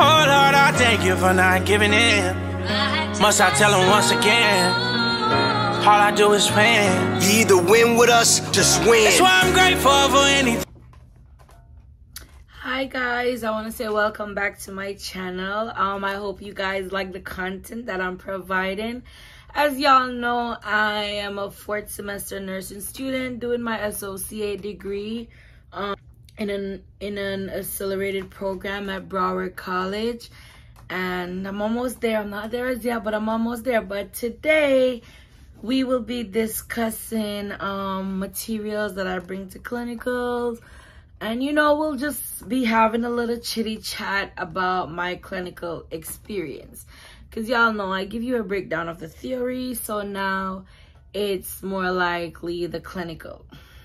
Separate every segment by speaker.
Speaker 1: Oh Lord, I thank you for not giving in. Must I tell him once again? All I do is win.
Speaker 2: You either win with us, just win.
Speaker 1: That's why I'm grateful for anything.
Speaker 3: Hi guys, I want to say welcome back to my channel. I hope you guys like the content that I'm providing. As y'all know, I am a 4th semester nursing student doing my associate degree in an accelerated program at Broward College, and I'm almost there. I'm not there as yet, but I'm almost there. But today we will be discussing materials that I bring to clinicals. And, you know, we'll just be having a little chitty chat about my clinical experience. Because y'all know I give you a breakdown of the theory. So now it's more likely the clinical.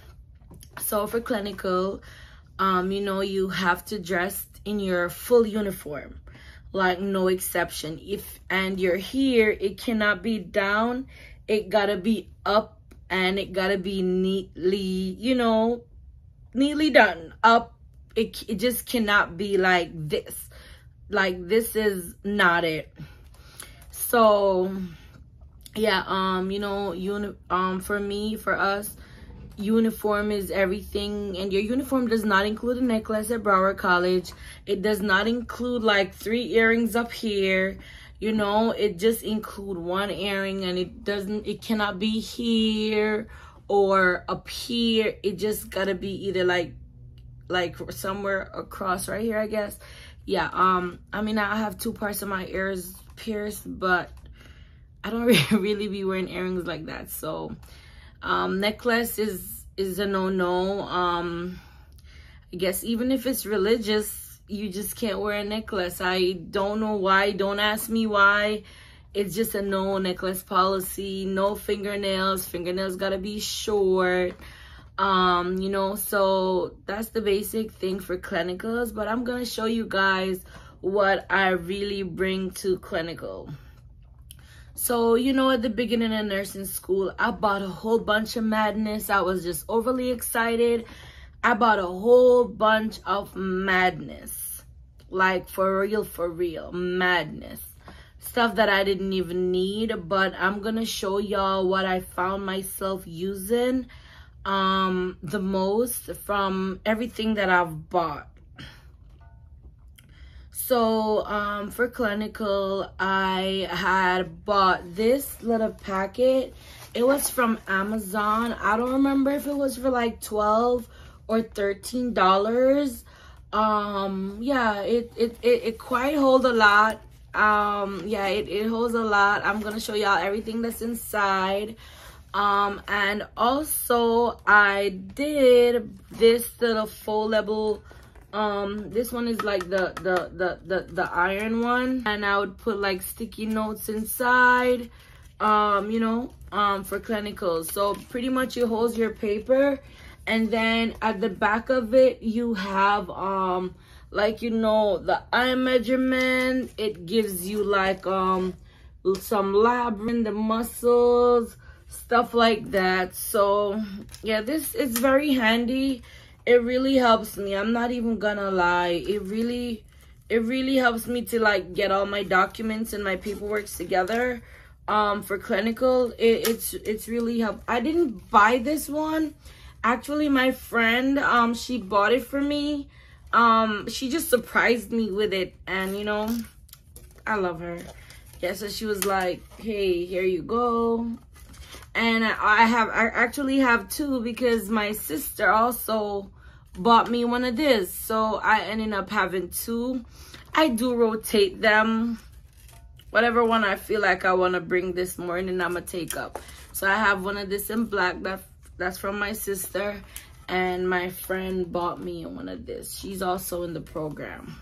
Speaker 3: So for clinical, you know, you have to dress in your full uniform. Like no exception. And you're here, it cannot be down. It gotta be up. And it gotta be neatly, you know, neatly done up. It just cannot be like this. Like this is not it. So yeah, you know, for us, uniform is everything. And your uniform does not include a necklace at Broward College. It does not include like 3 earrings up here. You know, it just include 1 earring, and it cannot be here or up here. It just gotta be either like somewhere across right here, I guess. Yeah, I mean, I have 2 parts of my ears pierced, but I don't really be wearing earrings like that. So necklace is a no-no. I guess even if it's religious, you just can't wear a necklace. I don't know why. Don't ask me why. It's just a no necklace policy. No fingernails. Fingernails gotta be short. You know, so that's the basic thing for clinicals. But I'm gonna show you guys what I really bring to clinical. So, you know, at the beginning of nursing school, I bought a whole bunch of madness. I was just overly excited. I bought a whole bunch of madness. Like for real, madness. Stuff that I didn't even need, but I'm gonna show y'all what I found myself using the most from everything that I've bought. So for clinical, I had bought this little packet. It was from Amazon. I don't remember if it was for like $12 or $13. Yeah, it quite hold a lot. Yeah, it holds a lot. I'm gonna show y'all everything that's inside. And also I did this little foldable, this one is like the iron one, and I would put like sticky notes inside, you know, for clinicals. So pretty much it holds your paper, and then at the back of it you have like, you know, the eye measurement. It gives you like some lab in the muscles, stuff like that. So yeah, this is very handy. It really helps me. I'm not even gonna lie. It really helps me to like get all my documents and my paperwork together for clinical. It's really helped. I didn't buy this one. Actually, my friend, she bought it for me. She just surprised me with it, and you know, I love her. Yeah, so she was like, hey, here you go. And I actually have 2 because my sister also bought me one of this. So I ended up having 2. I do rotate them. Whatever one I feel like I want to bring this morning, I'm going to take up. So I have one of this in black. That's from my sister. And my friend bought me one of this. She's also in the program.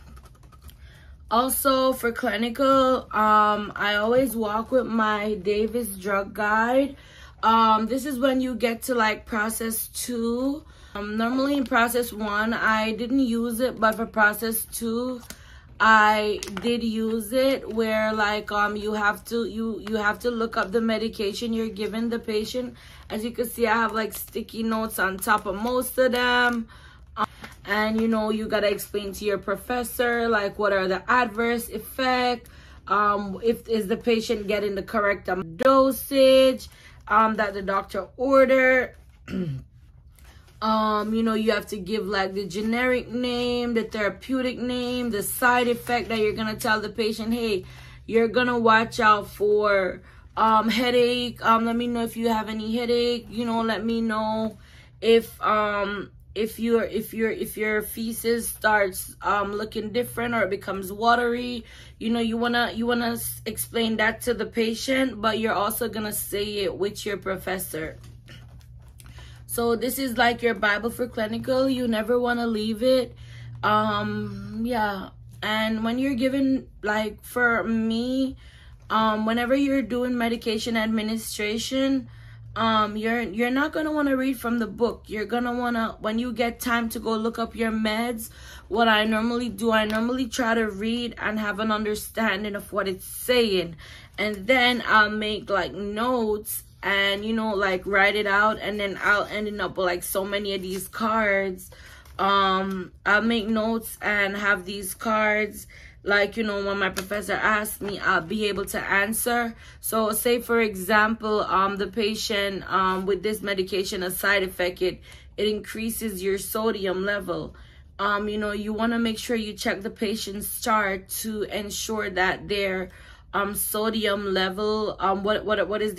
Speaker 3: Also for clinical, I always walk with my Davis drug guide. This is when you get to like process 2. Normally in process 1, I didn't use it, but for process 2, I did use it, where like you have to look up the medication you're giving the patient. As you can see, I have like sticky notes on top of most of them. And you know, you gotta explain to your professor like what are the adverse effects, if is the patient getting the correct dosage that the doctor ordered. You know, you have to give like the generic name, the therapeutic name, the side effect that you're gonna tell the patient, hey, you're gonna watch out for headache. Let me know if you have any headache. You know, let me know if your feces starts looking different or it becomes watery. You know, you wanna explain that to the patient, but you're also gonna say it with your professor. So this is like your Bible for clinical. You never want to leave it. Yeah. And when you're given, like for me, whenever you're doing medication administration, you're not gonna want to read from the book. You're gonna wanna, when you get time to go look up your meds, what I normally do, I normally try to read and have an understanding of what it's saying, and then I'll make like notes and, you know, like write it out, and then I'll end up with like so many of these cards. I'll make notes and have these cards, like, you know, when my professor asks me, I'll be able to answer. So say for example, the patient with this medication, a side effect, it increases your sodium level. You know, you want to make sure you check the patient's chart to ensure that their sodium level, what is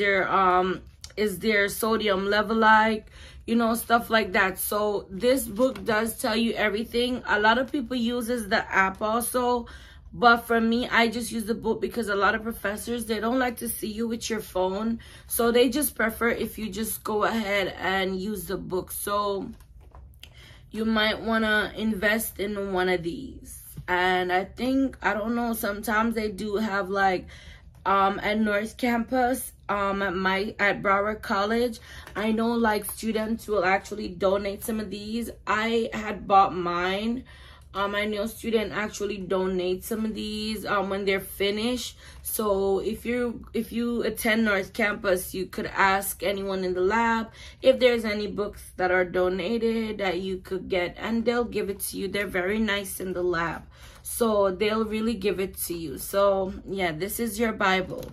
Speaker 3: their sodium level like, you know, stuff like that. So this book does tell you everything. A lot of people uses the app also, but for me, I just use the book because a lot of professors, they don't like to see you with your phone, so they just prefer if you just go ahead and use the book. So you might want to invest in one of these. And I think, I don't know, sometimes they do have like at North Campus, at Broward College, I know like students will actually donate some of these. I had bought mine. I know students actually donate some of these when they're finished. So if you attend North Campus, you could ask anyone in the lab if there's any books that are donated that you could get, and they'll give it to you. They're very nice in the lab, so they'll really give it to you. So yeah, this is your Bible.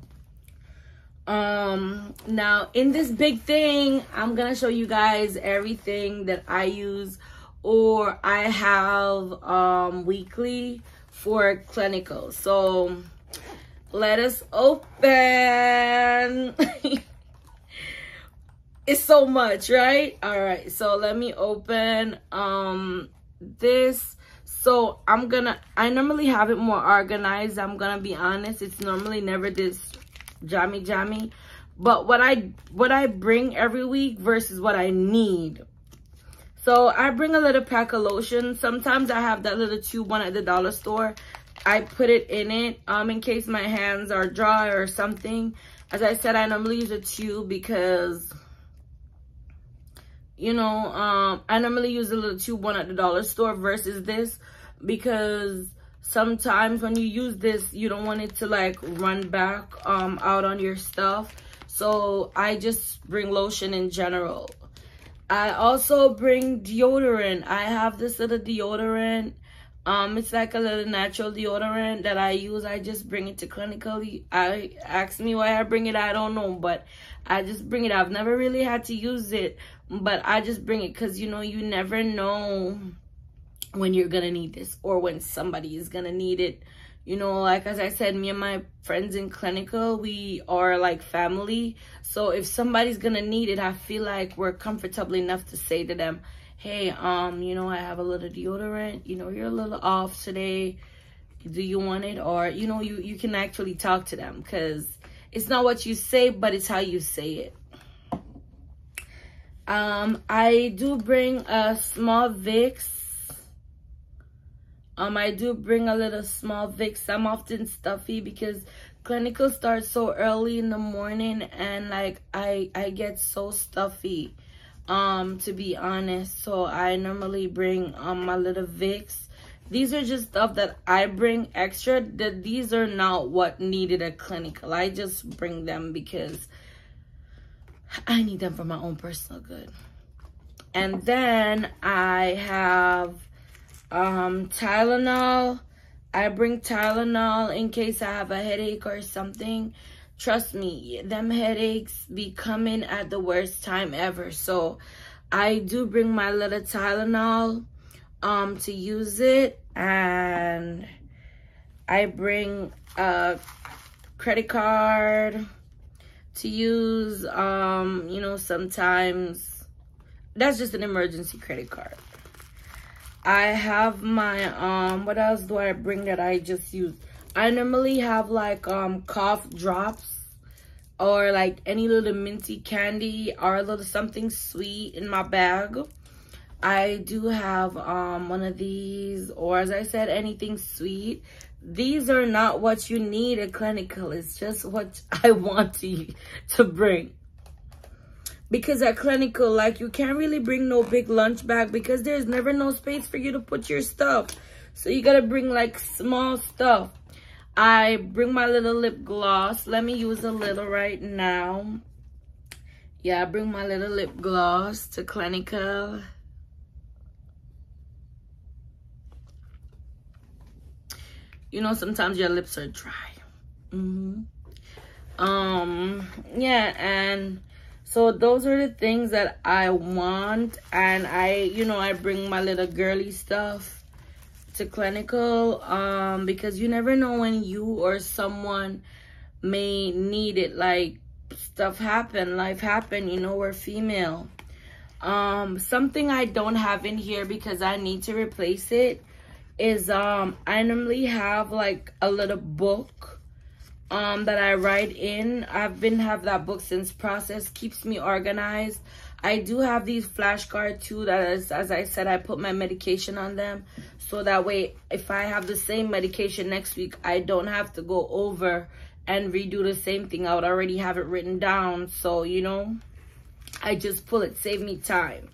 Speaker 3: Now in this big thing, I'm gonna show you guys everything that I use or I have weekly for clinical. So let us open. It's so much, right? All right, so let me open this. So I normally have it more organized. I'm gonna be honest, it's normally never this jammy, but what I bring every week versus what I need. So I bring a little pack of lotion. Sometimes I have that little tube one at the dollar store. I put it in it in case my hands are dry or something. As I said, I normally use a tube because, you know, I normally use a little tube one at the dollar store versus this, because sometimes when you use this, you don't want it to like run back out on your stuff. So I just bring lotion in general. I also bring deodorant. I have this little deodorant. It's like a little natural deodorant that I use. I just bring it to clinical. I ask me why I bring it, I don't know, but I just bring it. I've never really had to use it, but I just bring it because, you know, you never know when you're gonna need this or when somebody is gonna need it. You know, like as I said, me and my friends in clinical, we are like family. So if somebody's gonna need it, I feel like we're comfortable enough to say to them, hey, you know, I have a little deodorant, you know, you're a little off today, do you want it? Or, you know, you can actually talk to them, because it's not what you say, but it's how you say it. I do bring a small Vicks. I do bring a little small Vicks. I'm often stuffy because clinical starts so early in the morning, and like I get so stuffy, to be honest. So I normally bring my little Vicks. These are just stuff that I bring extra. That these are not what needed at clinical. I just bring them because I need them for my own personal good. And then I have Tylenol. I bring Tylenol in case I have a headache or something. Trust me, them headaches be coming at the worst time ever. So I do bring my little Tylenol to use it. And I bring a credit card to use. You know, sometimes that's just an emergency credit card. I have my what else do I bring that I just use? I normally have like cough drops, or like any little minty candy or a little something sweet in my bag. I do have one of these, or as I said, anything sweet. These are not what you need at clinical. It's just what I want to bring. Because at clinical, like, you can't really bring no big lunch bag because there's never no space for you to put your stuff. So you gotta bring like small stuff. I bring my little lip gloss. Let me use a little right now. Yeah, I bring my little lip gloss to clinical. You know, sometimes your lips are dry. Yeah, and so those are the things that I want. And I bring my little girly stuff to clinical because you never know when you or someone may need it. Like, stuff happen, life happen, you know, we're female. Something I don't have in here because I need to replace it is I normally have like a little book that I write in. I've been have that book since process, keeps me organized. I do have these flashcards too, that is, as I said, I put my medication on them, so that way if I have the same medication next week, I don't have to go over and redo the same thing. I would already have it written down, so you know, I just pull it, save me time.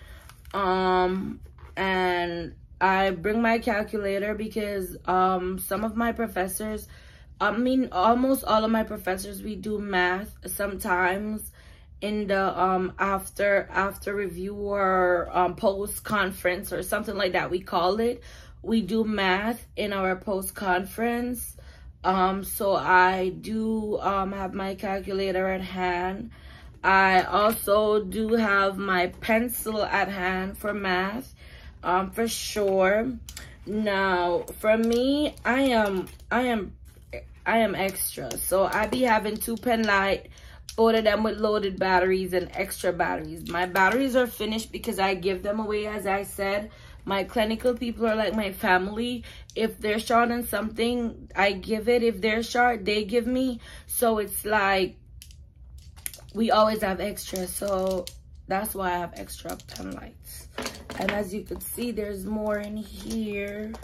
Speaker 3: And I bring my calculator because some of my professors, almost all of my professors, we do math sometimes in the after review or post conference or something like that, we call it. We do math in our post conference. So I do have my calculator at hand. I also do have my pencil at hand for math, for sure. Now, for me, I am extra. So I be having 2 pen light, order them with loaded batteries and extra batteries. My batteries are finished because I give them away, as I said. My clinical people are like my family. If they're short on something, I give it. If they're short, they give me. So it's like we always have extra. So that's why I have extra pen lights. And as you can see, there's more in here.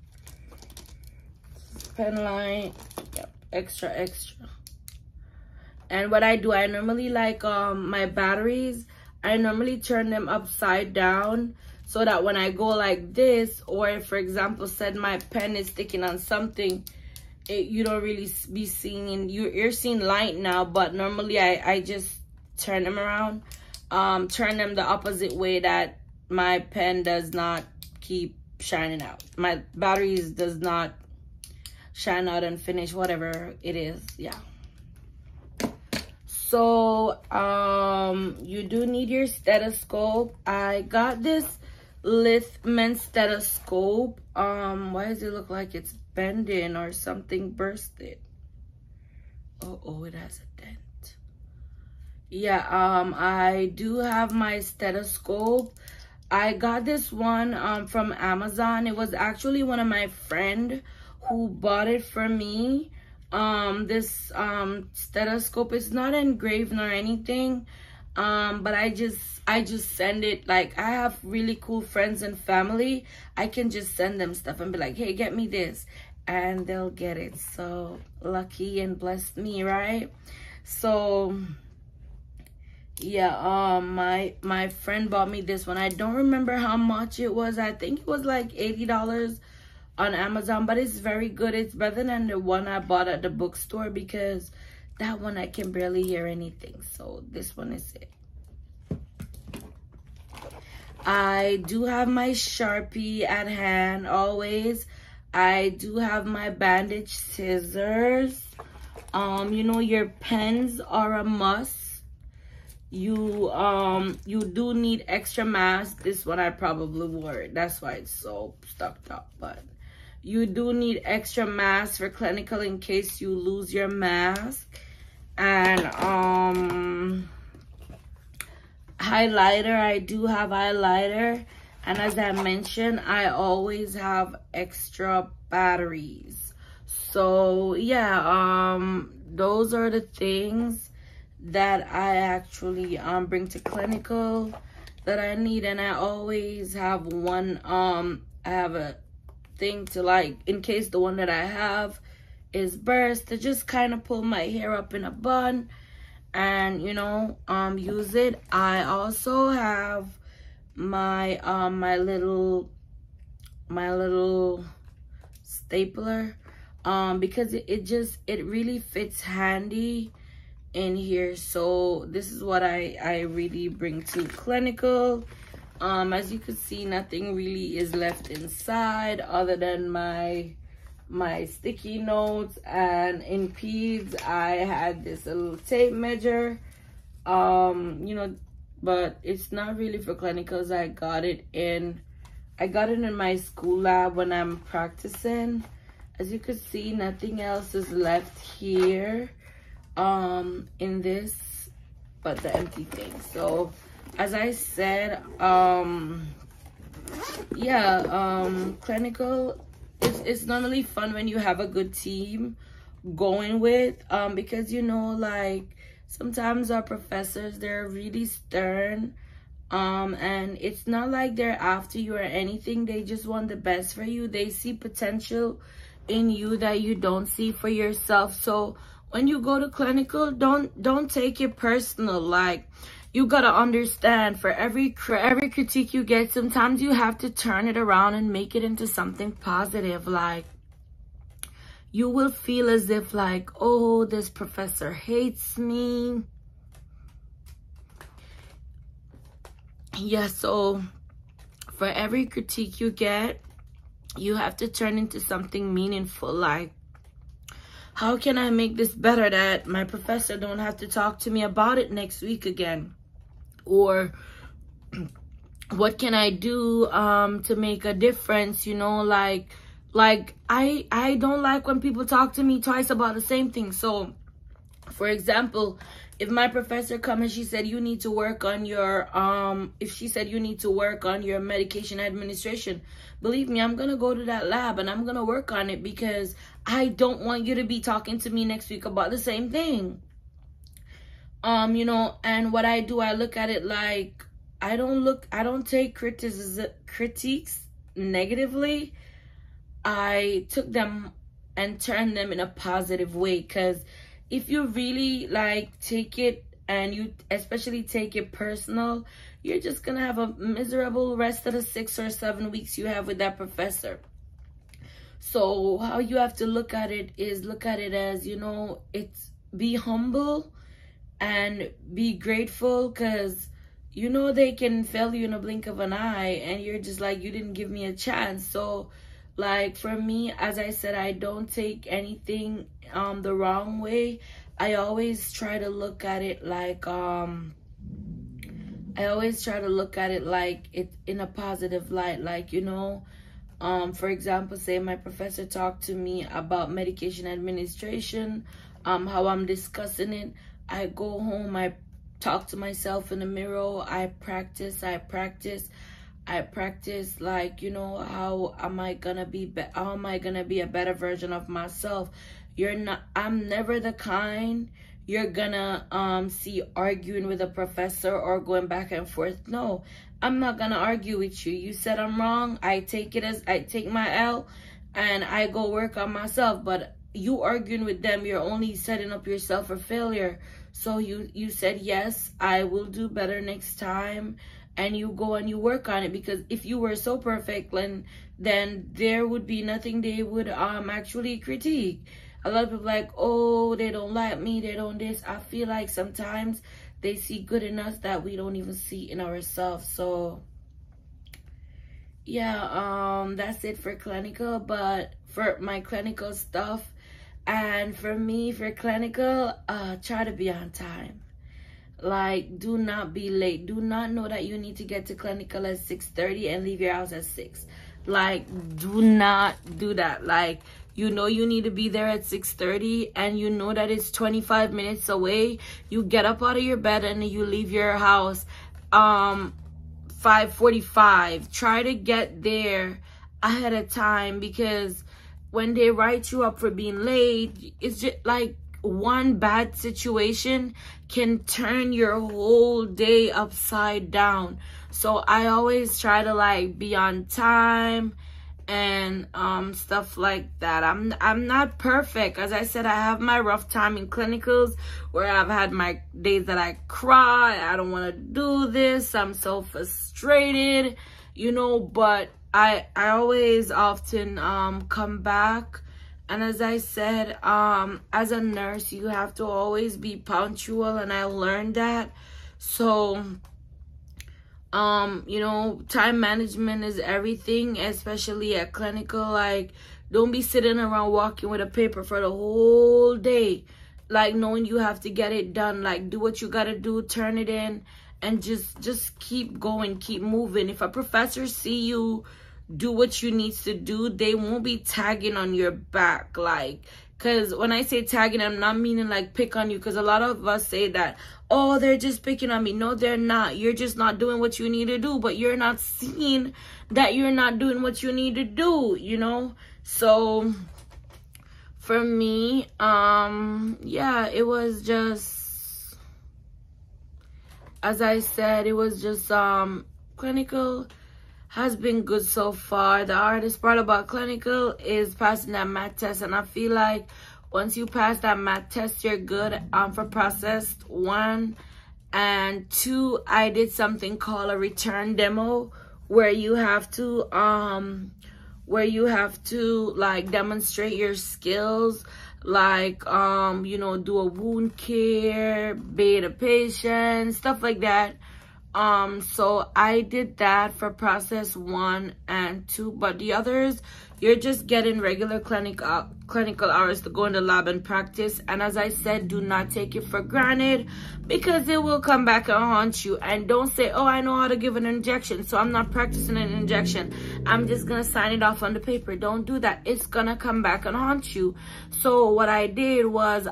Speaker 3: Pen light, yep, extra. And what I do, I normally like my batteries, I normally turn them upside down so that when I go like this, or if, for example, said my pen is sticking on something, you don't really be seeing, you're seeing light now, but normally I just turn them around, turn them the opposite way, that my pen does not keep shining out. My batteries does not shine out and finish, whatever it is, yeah. So you do need your stethoscope. I got this Lithman stethoscope. Why does it look like it's bending or something bursted? Oh, it has a dent. Yeah, I do have my stethoscope. I got this one from Amazon. It was actually one of my friend who bought it for me. This stethoscope is not engraved nor anything, but I just send it. Like, I have really cool friends and family. I can just send them stuff and be like, hey, get me this, and they'll get it. So lucky and blessed me, right? So yeah, my friend bought me this one. I don't remember how much it was. I think it was like $80 on Amazon, but it's very good. It's better than the one I bought at the bookstore, because that one I can barely hear anything. So this one is it. I do have my Sharpie at hand always. I do have my bandage scissors. You know, your pens are a must. You do need extra mask. This one I probably wore it, that's why it's so stuck up, but you do need extra mask for clinical in case you lose your mask. And highlighter, I do have highlighter, and as I mentioned, I always have extra batteries. So yeah, those are the things that I actually bring to clinical that I need. And I always have one, I have a thing to, like, in case the one that I have is burst, to just kind of pull my hair up in a bun and, you know, use it. I also have my my little stapler, because it really fits handy in here. So this is what I really bring to clinical. As you can see, nothing really is left inside other than my sticky notes. And in peds, I had this little tape measure, you know, but it's not really for clinicals. I got it in my school lab when I'm practicing. As you can see, nothing else is left here in this but the empty thing. So as I said, clinical it's normally fun when you have a good team going with, because, you know, like, sometimes our professors, they're really stern, and it's not like they're after you or anything. They just want the best for you. They see potential in you that you don't see for yourself. So when you go to clinical, don't take it personal. Like, you gotta understand, for every critique you get, sometimes you have to turn it around and make it into something positive. Like, you will feel as if, like, oh, this professor hates me. Yeah, so for every critique you get, you have to turn into something meaningful. Like, how can I make this better that my professor don't have to talk to me about it next week again? Or what can I do to make a difference? You know, like I don't like when people talk to me twice about the same thing. So, for example, if my professor come and she said you need to work on your if she said you need to work on your medication administration, believe me, I'm gonna go to that lab and I'm gonna work on it, because I don't want you to be talking to me next week about the same thing. You know, and what I do, I look at it like, I don't take critiques negatively. I took them and turned them in a positive way, because if you really, like, take it, and you especially take it personal, you're just gonna have a miserable rest of the 6 or 7 weeks you have with that professor. So how you have to look at it is, look at it as, you know, it's be humble and be grateful, because, you know, they can fail you in a blink of an eye, and you're just like, you didn't give me a chance. So, like, for me, as I said, I don't take anything the wrong way. I always try to look at it like it in a positive light. Like, you know, for example, say my professor talked to me about medication administration, how I'm discussing it. I go home, I talk to myself in the mirror, I practice, like, you know, how am I gonna be a better version of myself? I'm never the kind you're gonna see arguing with a professor or going back and forth. No, I'm not gonna argue with you. You said I'm wrong, I take my L and I go work on myself. But you arguing with them, you're only setting up yourself for failure. So you said, yes, I will do better next time, and you go and you work on it. Because if you were so perfect, then there would be nothing they would actually critique. A lot of people like, oh, they don't like me, they don't this. I feel like sometimes they see good in us that we don't even see in ourselves. So yeah, that's it for clinical. But for my clinical stuff, and for me, for clinical, try to be on time. Like, do not be late. Do not know that you need to get to clinical at 6:30 and leave your house at 6. Like, do not do that. Like, you know you need to be there at 6:30 and you know that it's 25 minutes away. You get up out of your bed and you leave your house 5:45. Try to get there ahead of time, because when they write you up for being late, it's just like one bad situation can turn your whole day upside down. So I always try to like be on time and stuff like that. I'm not perfect. As I said, I have my rough time in clinicals where I've had my days that I cry, I don't want to do this, I'm so frustrated, you know, but I always often come back. And as I said, as a nurse, you have to always be punctual, and I learned that. So, you know, time management is everything, especially at clinical. Like, don't be sitting around walking with a paper for the whole day, like knowing you have to get it done. Like, do what you gotta do, turn it in, and just keep going, keep moving. If a professor see you do what you need to do, they won't be tagging on your back. Like, because when I say tagging, I'm not meaning like pick on you, because a lot of us say that, oh, they're just picking on me. No, they're not. You're just not doing what you need to do, but you're not seeing that you're not doing what you need to do, you know. So for me, yeah, it was just, as I said, it was just clinical has been good so far. The hardest part about clinical is passing that math test, and I feel like once you pass that math test, you're good for processed 1 and 2. I did something called a return demo, where you have to like demonstrate your skills, like you know, do a wound care, bathe a patient, stuff like that. So I did that for process 1 and 2, but the others, you're just getting regular clinical hours to go in the lab and practice. And as I said, do not take it for granted, because it will come back and haunt you. And don't say, oh, I know how to give an injection, so I'm not practicing an injection, I'm just gonna sign it off on the paper. Don't do that. It's gonna come back and haunt you. So what I did was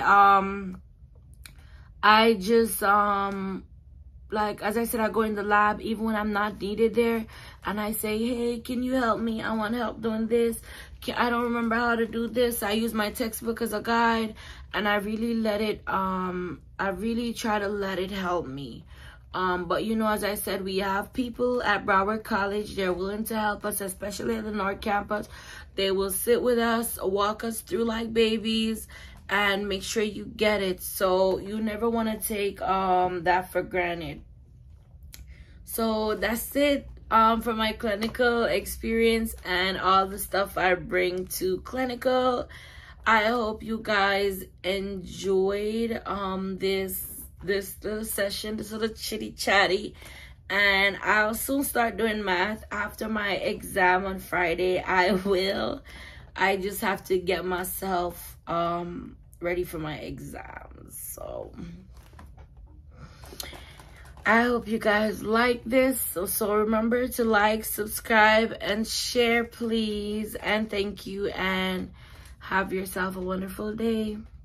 Speaker 3: I just like, as I said, I go in the lab even when I'm not needed there, and I say, hey, can you help me? I want help doing this. I don't remember how to do this. I use my textbook as a guide, and I really let it, I really try to let it help me. But you know, as I said, we have people at Broward College. They're willing to help us, especially at the North Campus. They will sit with us, walk us through like babies, and make sure you get it. So you never want to take that for granted. So that's it for my clinical experience and all the stuff I bring to clinical. I hope you guys enjoyed this little session, this little chitty chatty. And I'll soon start doing math after my exam on Friday. I just have to get myself ready for my exams. So I hope you guys like this. So remember to like, subscribe, and share, please. And thank you, and have yourself a wonderful day.